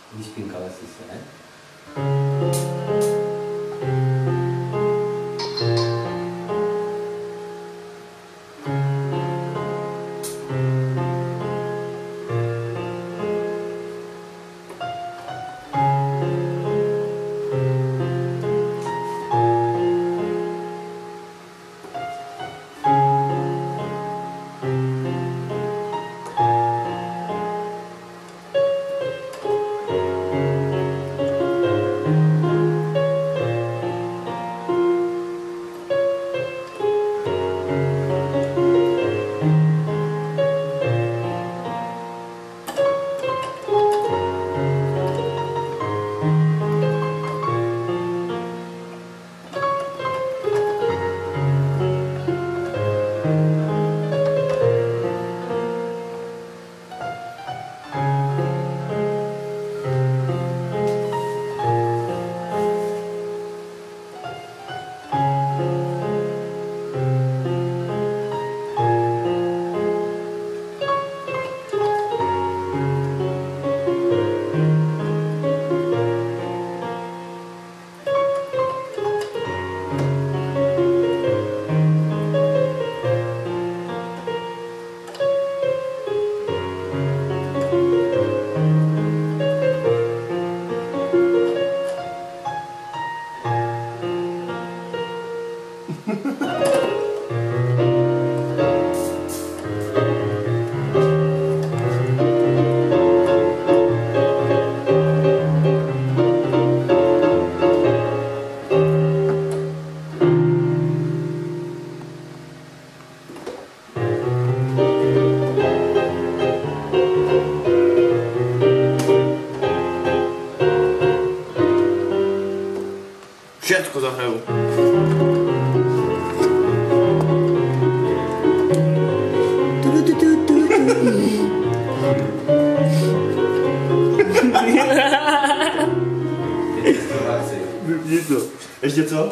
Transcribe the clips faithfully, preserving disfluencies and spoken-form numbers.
Vyšpinkala jsi se, ne? Všetko zahraju. Vypni to. Ještě co?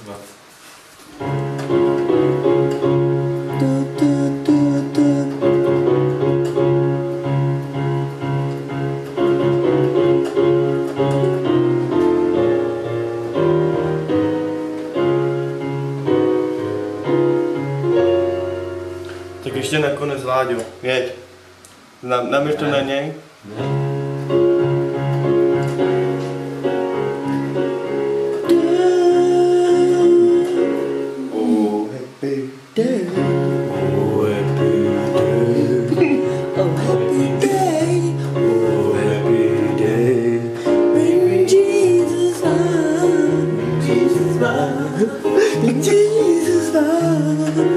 Tak ještě nakonec, Láďo, jeď. Na, namíř to na něj. Ne. Oh, happy day. Oh, happy day. Oh, happy day. Oh, happy day. Bring Jesus on. Jesus on. Jesus on.